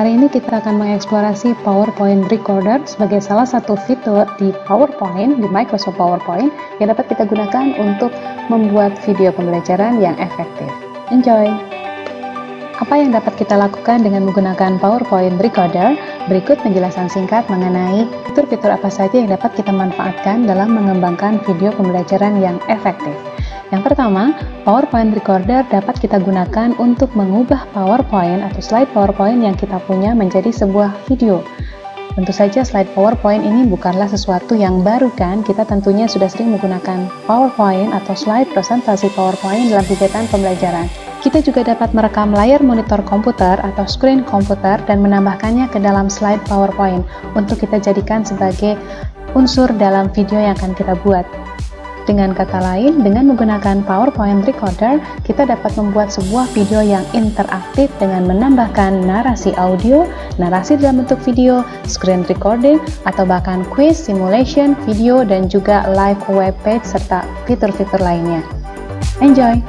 Kali ini kita akan mengeksplorasi PowerPoint Recorder sebagai salah satu fitur di PowerPoint, di Microsoft PowerPoint, yang dapat kita gunakan untuk membuat video pembelajaran yang efektif. Enjoy! Apa yang dapat kita lakukan dengan menggunakan PowerPoint Recorder? Berikut penjelasan singkat mengenai fitur-fitur apa saja yang dapat kita manfaatkan dalam mengembangkan video pembelajaran yang efektif. Yang pertama, PowerPoint Recorder dapat kita gunakan untuk mengubah PowerPoint atau slide PowerPoint yang kita punya menjadi sebuah video. Tentu saja slide PowerPoint ini bukanlah sesuatu yang baru kan, kita tentunya sudah sering menggunakan PowerPoint atau slide presentasi PowerPoint dalam kegiatan pembelajaran. Kita juga dapat merekam layar monitor komputer atau screen komputer dan menambahkannya ke dalam slide PowerPoint untuk kita jadikan sebagai unsur dalam video yang akan kita buat. Dengan kata lain, dengan menggunakan PowerPoint Recorder, kita dapat membuat sebuah video yang interaktif dengan menambahkan narasi audio, narasi dalam bentuk video, screen recording, atau bahkan quiz, simulation, video, dan juga live web page, serta fitur-fitur lainnya. Enjoy!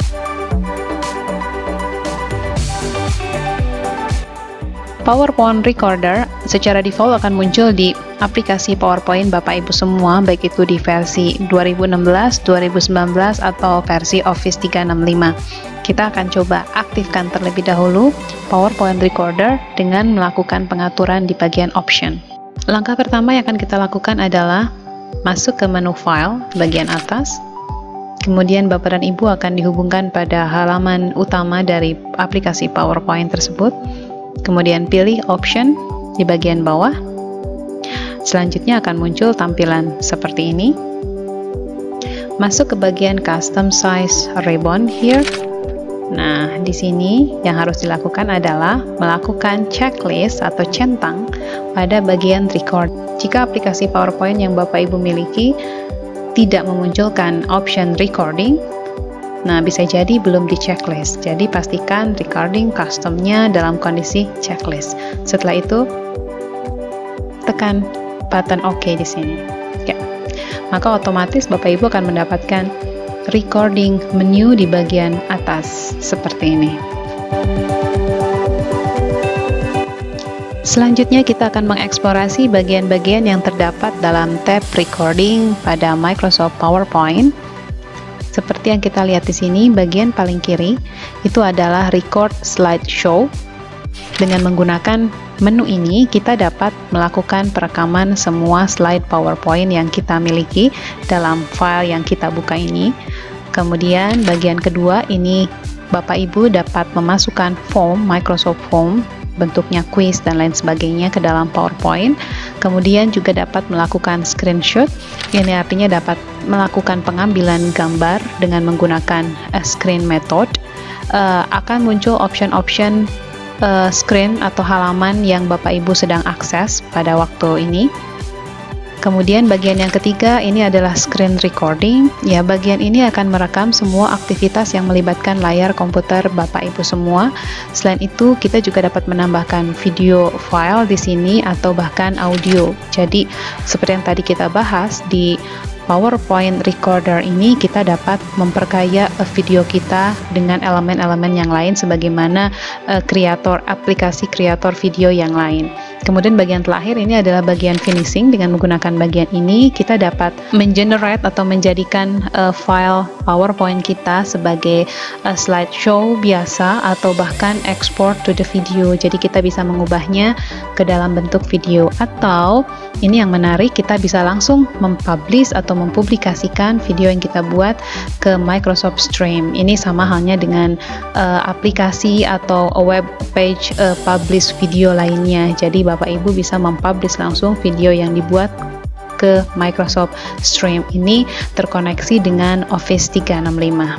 PowerPoint Recorder secara default akan muncul di aplikasi PowerPoint Bapak Ibu semua, baik itu di versi 2016, 2019, atau versi Office 365. Kita akan coba aktifkan terlebih dahulu PowerPoint Recorder dengan melakukan pengaturan di bagian option. Langkah pertama yang akan kita lakukan adalah masuk ke menu file bagian atas. Kemudian Bapak dan Ibu akan dihubungkan pada halaman utama dari aplikasi PowerPoint tersebut. Kemudian pilih option di bagian bawah. Selanjutnya akan muncul tampilan seperti ini. Masuk ke bagian custom size ribbon here. Nah, di sini yang harus dilakukan adalah melakukan checklist atau centang pada bagian record. Jika aplikasi PowerPoint yang Bapak Ibu miliki tidak memunculkan option recording, nah, bisa jadi belum di checklist. Jadi pastikan recording customnya dalam kondisi checklist. Setelah itu, tekan button OK di sini. Ya. Maka otomatis Bapak Ibu akan mendapatkan recording menu di bagian atas seperti ini. Selanjutnya kita akan mengeksplorasi bagian-bagian yang terdapat dalam tab recording pada Microsoft PowerPoint. Seperti yang kita lihat di sini, bagian paling kiri itu adalah Record Slideshow. Dengan menggunakan menu ini, kita dapat melakukan perekaman semua slide PowerPoint yang kita miliki dalam file yang kita buka ini. Kemudian bagian kedua ini Bapak Ibu dapat memasukkan form, Microsoft Form, bentuknya quiz dan lain sebagainya ke dalam PowerPoint. Kemudian juga dapat melakukan screenshot, ini artinya dapat melakukan pengambilan gambar dengan menggunakan screen method. Akan muncul option-option screen atau halaman yang Bapak Ibu sedang akses pada waktu ini. Kemudian bagian yang ketiga ini adalah screen recording. Ya, bagian ini akan merekam semua aktivitas yang melibatkan layar komputer Bapak Ibu semua. Selain itu, kita juga dapat menambahkan video file di sini atau bahkan audio. Jadi, seperti yang tadi kita bahas di PowerPoint Recorder ini, kita dapat memperkaya video kita dengan elemen-elemen yang lain sebagaimana aplikasi kreator video yang lain. Kemudian bagian terakhir ini adalah bagian finishing. Dengan menggunakan bagian ini, kita dapat mengenerate atau menjadikan file PowerPoint kita sebagai slideshow biasa atau bahkan export to the video. Jadi kita bisa mengubahnya ke dalam bentuk video, atau ini yang menarik, kita bisa langsung mempublish atau mempublikasikan video yang kita buat ke Microsoft Stream. Ini sama halnya dengan aplikasi atau web page publish video lainnya. Jadi Bapak Ibu bisa mempublish langsung video yang dibuat ke Microsoft Stream. Ini terkoneksi dengan Office 365.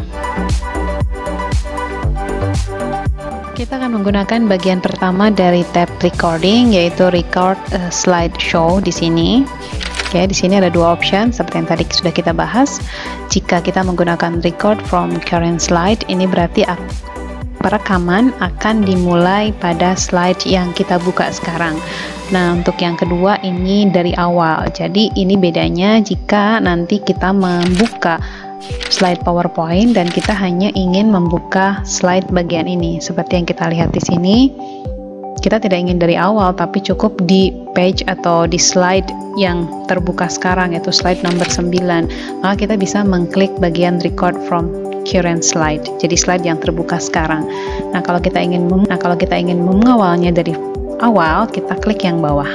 Kita akan menggunakan bagian pertama dari tab recording, yaitu record slideshow di sini. Ya, di sini ada dua option seperti yang tadi sudah kita bahas. Jika kita menggunakan record from current slide, ini berarti perekaman akan dimulai pada slide yang kita buka sekarang. Nah, untuk yang kedua ini dari awal. Jadi ini bedanya jika nanti kita membuka slide PowerPoint dan kita hanya ingin membuka slide bagian ini seperti yang kita lihat di sini. kita tidak ingin dari awal, tapi cukup di page atau di slide yang terbuka sekarang, yaitu slide nomor 9, maka kita bisa mengklik bagian record from current slide, jadi slide yang terbuka sekarang. Nah, kalau kita ingin mengawalnya dari awal, kita klik yang bawah.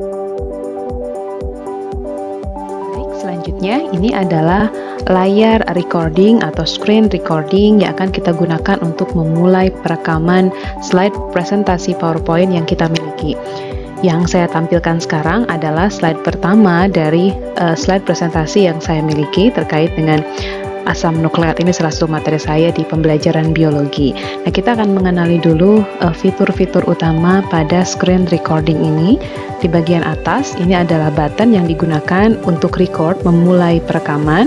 Baik, selanjutnya ini adalah layar recording atau screen recording yang akan kita gunakan untuk memulai perekaman slide presentasi PowerPoint yang kita miliki. Yang saya tampilkan sekarang adalah slide pertama dari slide presentasi yang saya miliki terkait dengan asam nukleat. Ini salah satu materi saya di pembelajaran biologi. Nah, kita akan mengenali dulu fitur-fitur utama pada screen recording ini. Di bagian atas, ini adalah button yang digunakan untuk record, memulai perekaman.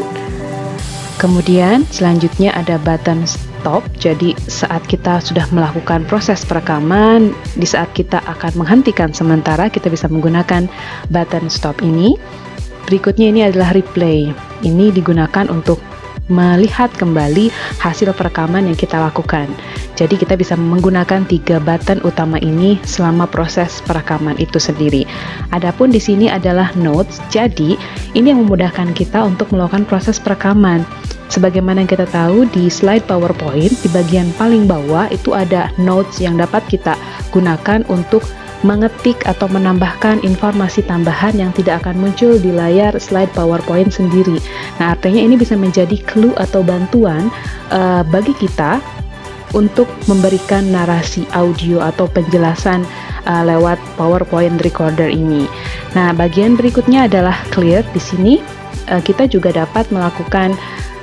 Kemudian selanjutnya ada button stop, jadi saat kita sudah melakukan proses perekaman, di saat kita akan menghentikan sementara, kita bisa menggunakan button stop ini. Berikutnya ini adalah replay, ini digunakan untuk melihat kembali hasil perekaman yang kita lakukan. Jadi kita bisa menggunakan 3 button utama ini selama proses perekaman itu sendiri. Adapun di sini adalah notes, jadi ini yang memudahkan kita untuk melakukan proses perekaman. Sebagaimana yang kita tahu di slide PowerPoint, di bagian paling bawah itu ada notes yang dapat kita gunakan untuk mengetik atau menambahkan informasi tambahan yang tidak akan muncul di layar slide PowerPoint sendiri. Nah, artinya ini bisa menjadi clue atau bantuan bagi kita untuk memberikan narasi audio atau penjelasan lewat PowerPoint recorder ini. Nah, bagian berikutnya adalah clear. Di sini kita juga dapat melakukan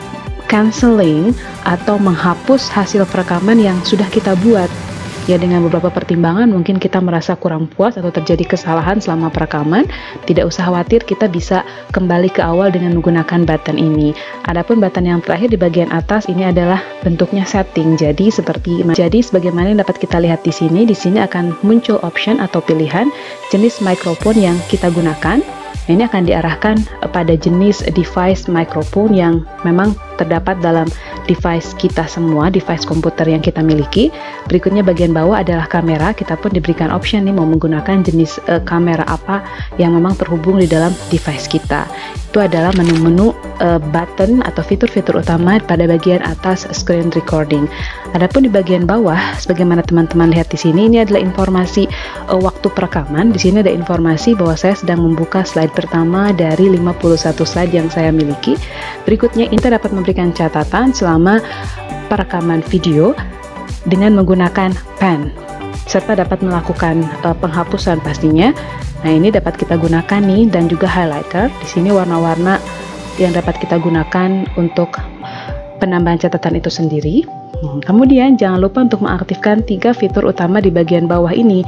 canceling atau menghapus hasil perekaman yang sudah kita buat. Ya, dengan beberapa pertimbangan mungkin kita merasa kurang puas atau terjadi kesalahan selama perekaman, tidak usah khawatir, kita bisa kembali ke awal dengan menggunakan button ini. Adapun button yang terakhir di bagian atas ini adalah bentuknya setting. Jadi sebagaimana yang dapat kita lihat di sini akan muncul option atau pilihan jenis mikrofon yang kita gunakan. Ini akan diarahkan pada jenis device mikrofon yang memang terdapat dalam device kita semua, device komputer yang kita miliki. Berikutnya bagian bawah adalah kamera. Kita pun diberikan option nih mau menggunakan jenis kamera apa yang memang terhubung di dalam device kita. Itu adalah menu-menu button atau fitur-fitur utama pada bagian atas screen recording. Adapun di bagian bawah, sebagaimana teman-teman lihat di sini, ini adalah informasi waktu perekaman. Di sini ada informasi bahwa saya sedang membuka slide pertama dari 51 slide yang saya miliki. Berikutnya kita dapat memberikan catatan selama perekaman video dengan menggunakan pen, serta dapat melakukan penghapusan pastinya. Nah, ini dapat kita gunakan nih, dan juga highlighter. Di sini warna-warna yang dapat kita gunakan untuk penambahan catatan itu sendiri. Kemudian jangan lupa untuk mengaktifkan 3 fitur utama di bagian bawah ini.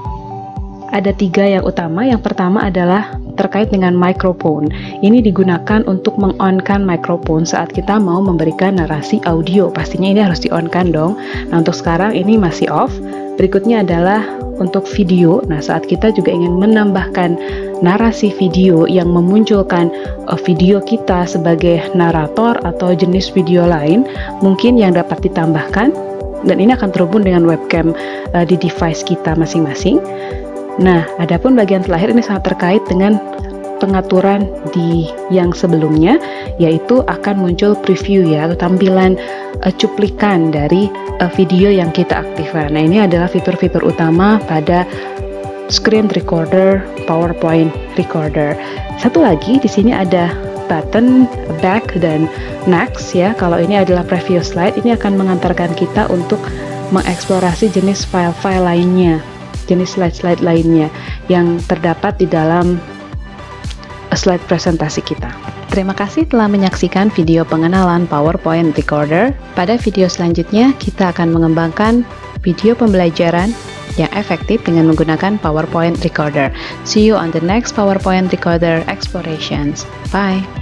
Ada 3 yang utama. Yang pertama adalah terkait dengan mikrofon. Ini digunakan untuk meng-on-kan mikrofon saat kita mau memberikan narasi audio. Pastinya ini harus di-on-kan dong. Nah, untuk sekarang ini masih off. Berikutnya adalah untuk video. Nah, saat kita juga ingin menambahkan narasi video yang memunculkan video kita sebagai narator atau jenis video lain, mungkin yang dapat ditambahkan, dan ini akan terhubung dengan webcam di device kita masing-masing. Nah, adapun bagian terakhir ini sangat terkait dengan pengaturan di yang sebelumnya, yaitu akan muncul preview ya, atau tampilan cuplikan dari video yang kita aktifkan. Nah, ini adalah fitur-fitur utama pada screen recorder PowerPoint recorder. Satu lagi di sini ada button back dan next ya. Kalau ini adalah preview slide, ini akan mengantarkan kita untuk mengeksplorasi jenis file-file lainnya, jenis slide-slide lainnya yang terdapat di dalam slide presentasi kita. Terima kasih telah menyaksikan video pengenalan PowerPoint Recorder. Pada video selanjutnya, kita akan mengembangkan video pembelajaran yang efektif dengan menggunakan PowerPoint Recorder. See you on the next PowerPoint Recorder Explorations. Bye!